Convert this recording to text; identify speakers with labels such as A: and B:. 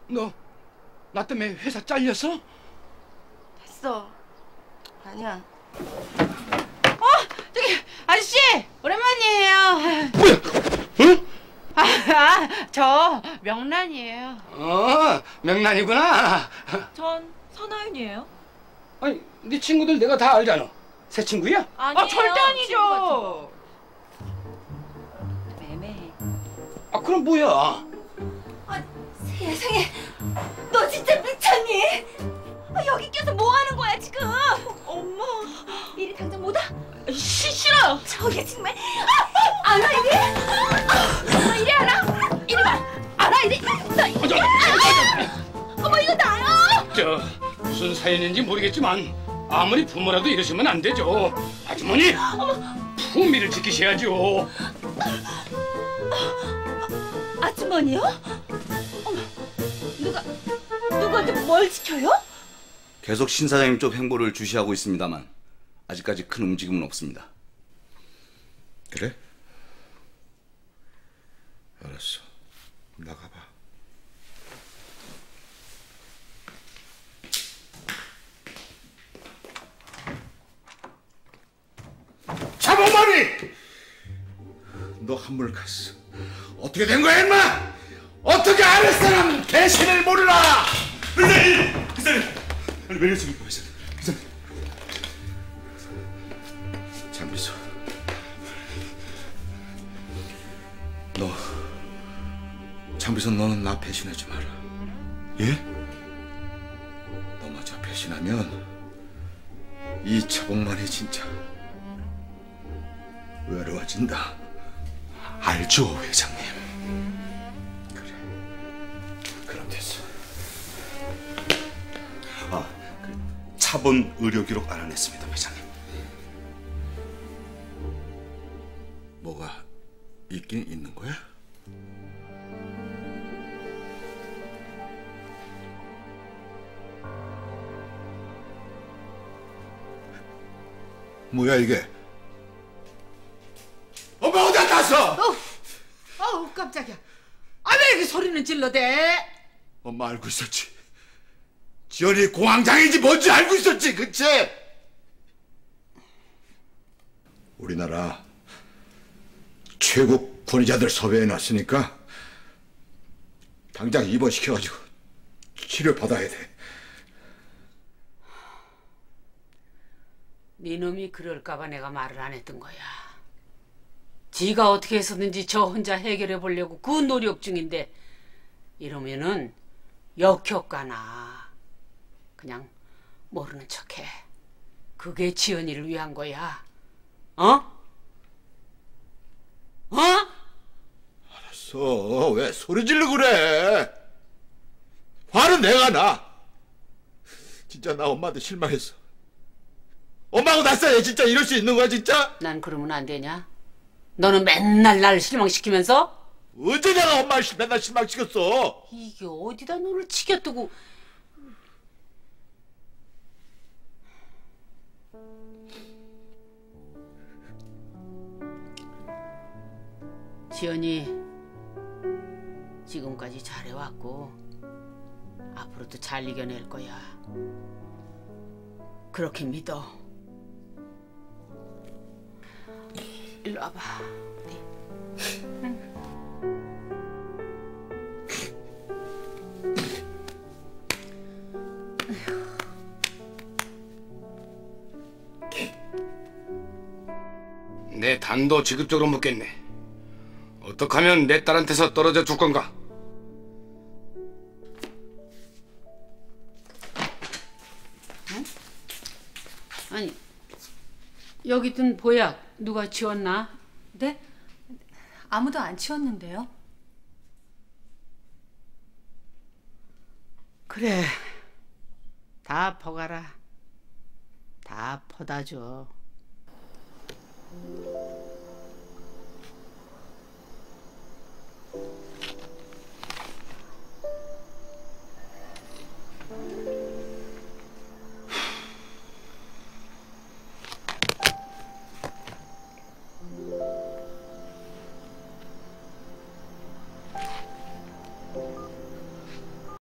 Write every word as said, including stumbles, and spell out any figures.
A: 너 나 때문에 회사 잘렸어?
B: 됐어. 아니야. 어, 저기 아저씨 오랜만이에요.
A: 뭐야? 응?
B: 아, 아, 저 명란이에요.
A: 어, 명란이구나.
C: 전 선아윤이에요.
A: 아니, 네 친구들 내가 다 알잖아. 새 친구야?
C: 아니에요.
B: 아, 절대 아니죠.
C: 매매해.
A: 아, 그럼 뭐야?
C: 아, 세상에. 너 진짜 미쳤니? 아, 여기 껴서 뭐 하는 거야 지금? 엄마. 이리 당장 못 와?
B: 시, 싫어요.
C: 저게 정말. 아, 안 와 이리? 아, 이리 안 와? 이리 와. 안 와 이리? 너 이리.
A: 아, 저, 저,
C: 어머 이거 나요?
A: 저, 저, 무슨 사연인지 모르겠지만 아무리 부모라도 이러시면 안 되죠. 아주머니, 품위를 지키셔야죠.
C: 아주머니요? 어머, 누가 누구한테 뭘 지켜요?
D: 계속 신 사장님 쪽 행보를 주시하고 있습니다만 아직까지 큰 움직임은 없습니다.
E: 그래? 알았어. 나가봐. 차범만이! 너 한물 갔어. 어떻게 된 거야, 임마? 어떻게 아랫사람 대신을 모르라!
F: 회장님! 회장님! 아니 왜 이러십니까 회장님? 회장님!
E: 장비서, 너 장비서 너는 나 배신하지 마라.
F: 예?
E: 너마저 배신하면 이 차봉만이 진짜 외로워진다.
F: 알죠 회장님.
E: 그래, 그럼 됐어.
F: 아, 그 차본 의료 기록 알아냈습니다 회장님.
E: 뭐가 있긴 있는 거야? 뭐야 이게? 엄마 어디 갔어?
B: 어, 어우 깜짝이야. 아, 왜 이렇게 소리는 질러대?
E: 엄마 알고 있었지. 지연이 공황장애인지 뭔지 알고 있었지, 그치? 우리나라 최고 권위자들 섭외해놨으니까 당장 입원시켜가지고 치료 받아야 돼.
B: 네 놈이 그럴까봐 내가 말을 안 했던 거야. 지가 어떻게 해서든지 저 혼자 해결해 보려고 그 노력 중인데 이러면은 역효과나. 그냥 모르는 척해. 그게 지연이를 위한 거야. 어? 어?
E: 알았어. 왜 소리 지르고 그래? 화는 내가 나. 진짜 나 엄마한테 실망했어. 엄마하고 나 사이에 진짜 이럴 수 있는 거야 진짜?
B: 난 그러면 안 되냐? 너는 맨날 날 실망시키면서?
E: 언제 내가 엄마를 맨날 실망시켰어?
B: 이게 어디다 너를 치겨뜨고. 지연이 지금까지 잘해왔고 앞으로도 잘 이겨낼 거야. 그렇게 믿어. 일로 와봐. 응.
A: 내 단도 지급적으로 묻겠네. 어떻게 하면 내 딸한테서 떨어져 줄 건가?
B: 응? 아니, 여기 든 보약 누가 지웠나?
C: 네? 아무도 안 치웠는데요.
B: 그래, 다 퍼가라. 다 퍼다 줘.